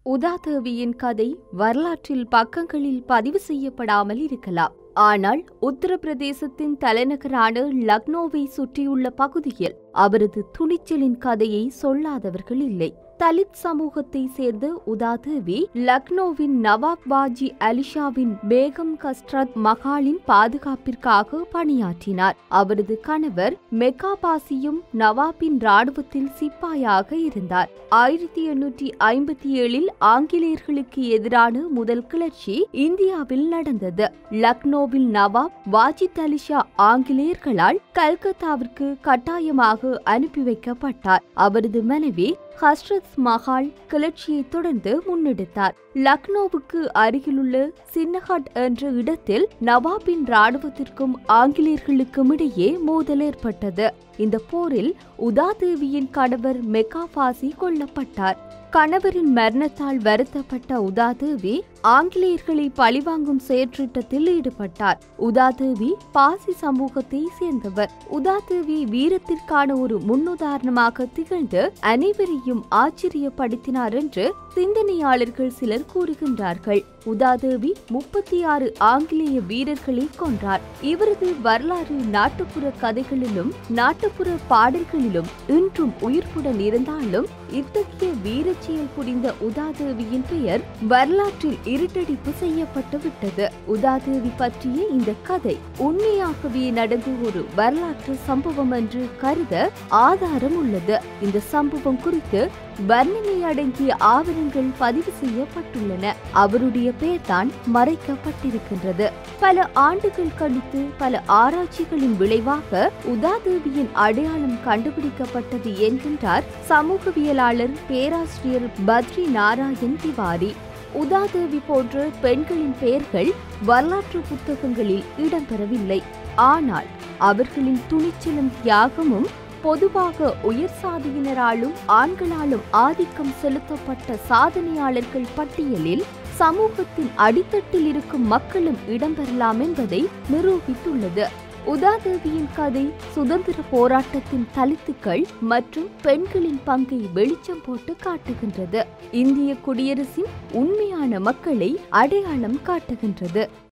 உதாதேவியின் கதை வரலாற்றில் பக்கங்களில் பதிவு செய்யப்படாமல் இருக்கலாம். ஆனால் உத்தரப்பிரதேசத்தின் தலைநகரான லக்னோவை சுற்றியுள்ள பகுதியில் அவரது துணிச்சலின் கதையை சொல்லாதவர்கள் இல்லை. தலித் சமூகத்தை சேர்ந்த உதாதேவி லக்னோவின் நவாப் பாஜி அலிஷாவின் பேகம் கஸ்ரத் மகாலின் பாதுகாப்பிற்காக பணியாற்றினார். அவரது கணவர் மெக்காபாசியும் நவாபின் ராணுவத்தில் சிப்பாயாக இருந்தார். 1857 ஆங்கிலேயர்களுக்கு எதிரான முதல் கிளர்ச்சி இந்தியாவில் நடந்தது. லக்னோவில் நவாப் வாஜித் அலிஷா ஆங்கிலேயர்களால் கல்கத்தாவிற்கு கட்டாயமாக அனுப்பி வைக்கப்பட்டார். அவரது மனைவி ஹஸ்ரத் மஹால் கிளர்ச்சியை தொடர்ந்து முன்னெடுத்தார். லக்னோவுக்கு அருகிலுள்ள சின்னஹட் என்ற இடத்தில் நவாபின் ராணுவத்திற்கும் ஆங்கிலேயர்களுக்கும் இடையே மோதல் ஏற்பட்டது. இந்த போரில் உதாதேவியின் கணவர் மெக்காபாசி கொல்லப்பட்டார். கணவரின் மரணத்தால் வருத்தப்பட்ட உதாதேவி ஆங்கிலேயர்களை பழிவாங்கும் செயற்றிட்டத்தில் ஈடுபட்டார். உதாதேவி பாசி சமூகத்தை சேர்ந்தவர். உதாதேவி வீரத்திற்கான ஒரு முன்னுதாரணமாக திகழ்ந்து அனைவரையும் ஆச்சரியப்படுத்தினார் என்று சிந்தனையாளர்கள் சிலர் கூறுகின்றார்கள். உதாதேவி 36 ஆங்கிலேய வீரர்களை கொன்றார். இவரது வரலாறு நாட்டுப்புற கதைகளிலும் நாட்டுப்புற பாடல்களிலும் இன்றும் உயிர்ப்புடன் இருந்தாலும் இத்தகைய வீரச்செயல் புரிந்த உதாதேவியின் பெயர் வரலாற்றில் இருட்டடிப்பு செய்யப்பட்டு விட்டது. உதாதேவி பற்றிய இந்த கதை உண்மையாகவே நடந்த ஒரு வரலாற்று சம்பவம் என்று கருத ஆதாரம் உள்ளது. இந்த சம்பவம் குறித்து வர்ணனை அடங்கிய ஆவணங்கள் பதிவு செய்யப்பட்டுள்ளன. அவருடைய பெயர்தான் மறைக்கப்பட்டிருக்கின்றது. பல ஆண்டுகள் கழித்து பல ஆராய்ச்சிகளின் விளைவாக உதாதேவியின் அடையாளம் கண்டுபிடிக்கப்பட்டது என்கின்றார் சமூகவியலாளர் பேராசிரியர் பத்ரி நாராயண் திவாரி. உதாதேவி போன்ற பெண்களின் பெயர்கள் வரலாற்று புத்தகங்களில் இடம்பெறவில்லை. ஆனால் அவர்களின் துணிச்சலும் தியாகமும் பொதுவாக உயர் சாதியினராலும் ஆண்களாலும் ஆதிக்கம் செலுத்தப்பட்ட சாதனையாளர்கள் பட்டியலில் சமூகத்தின் அடித்தட்டில் இருக்கும் மக்களும் இடம்பெறலாம் என்பதை நிரூபித்துள்ளது. உதாதேவியின் கதை சுதந்திர போராட்டத்தின் தலித்துக்கள் மற்றும் பெண்களின் பங்கை வெளிச்சம் போட்டு காட்டுகின்றது. இந்திய குடியரசின் உண்மையான மக்களை அடையாளம் காட்டுகின்றது.